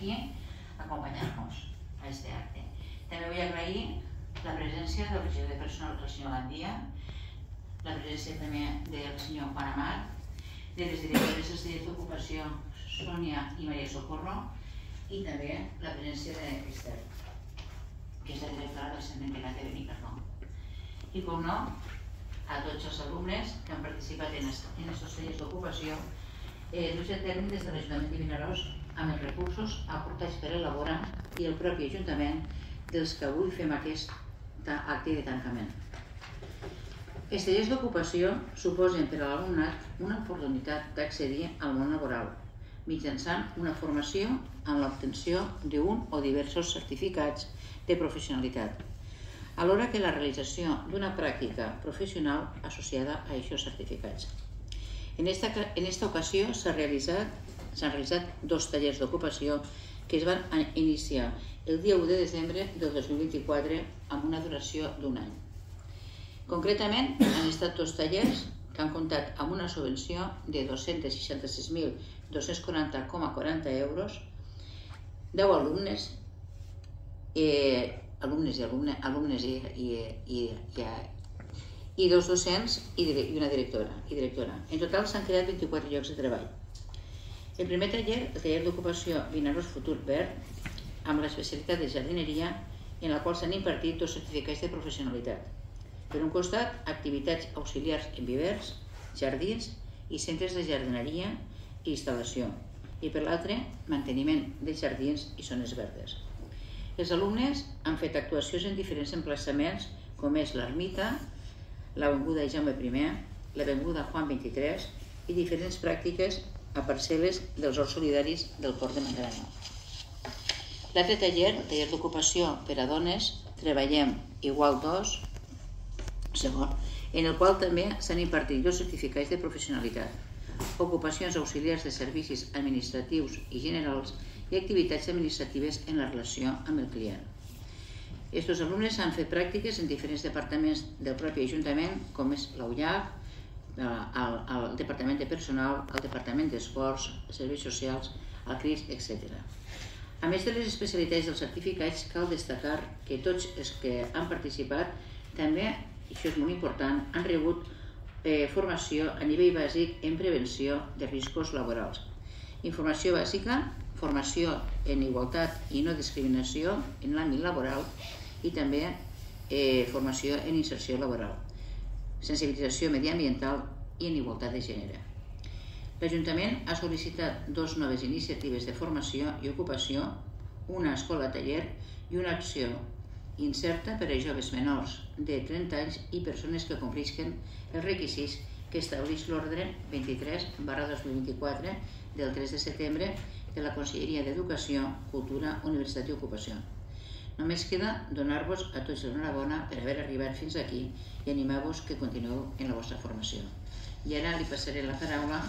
aquí acompanyant-nos a este acte. També vull agrair la presència del regidor de personal, el senyor Landia, la presència també del senyor Juan Amar, de les directores dels tallers d'ocupació Sònia i Maria Socorro, i també la presència d'Ester, que és la directora del Centre Integrat de Benicarló. I com no, a tots els alumnes que han participat en aquests tallers d'ocupació duts a terme des de l'Ajuntament de Vinaròs amb els recursos aportats per elaborar i el propi Ajuntament dels que avui fem aquest acte de tancament. Els tallers d'ocupació suposen per a l'alumnat una oportunitat d'accedir al món laboral mitjançant una formació en l'obtenció d'un o diversos certificats de professionalitat, alhora que la realització d'una pràctica professional associada a aquests certificats. En esta ocasió s'han realitzat 2 tallers d'ocupació que es van iniciar el dia 1 de desembre del 2024 amb una duració d'1 any. Concretament, han estat 2 tallers que han comptat amb una subvenció de 266.240,40 euros, 10 alumnes i 2 docents i una directora. En total s'han creat 24 llocs de treball. El primer taller, el taller d'ocupació Vinaròs Futur Verd, amb l'especialitat de jardineria, en la qual s'han impartit 2 certificats de professionalitat. Per un costat, activitats auxiliars en vivers, jardins i centres de jardineria i instal·lació, i per l'altre, manteniment de jardins i zones verdes. Els alumnes han fet actuacions en diferents emplaçaments, com és l'Ermita, l'Avinguda Jaume I, l'Avinguda Juan 23 i diferents pràctiques a parcel·les dels horts solidaris del Port de Mangrana. L'altre taller, el taller d'ocupació per a dones, Treballem Igual 2, segon, en el qual també s'han impartit 2 certificats de professionalitat, ocupacions auxiliars de servicis administratius i generals i activitats administratives en la relació amb el client. Estos alumnes han fet pràctiques en diferents departaments del propi Ajuntament, com és l'UIAC, el Departament de Personal, el Departament d'Esports, Serveis Socials, el CRIS, etc. A més de les especialitats dels certificats, cal destacar que tots els que han participat també, i això és molt important, han rebut formació a nivell bàsic en prevenció de riscos laborals. Informació bàsica, formació en igualtat i no discriminació en l'àmbit laboral i també formació en inserció laboral, sensibilització mediambiental i en igualtat de gènere. L'Ajuntament ha sol·licitat 2 noves iniciatives de formació i ocupació, una escola-taller i una acció incerta per a joves menors de 30 anys i persones que compleixen els requisits que estableix l'ordre 23/2024 del 3 de setembre de la Conselleria d'Educació, Cultura, Universitat i Ocupació. Només queda donar-vos a tots l'enhorabona per haver arribat fins aquí i animar-vos que continueu en la vostra formació. I ara li passaré la paraula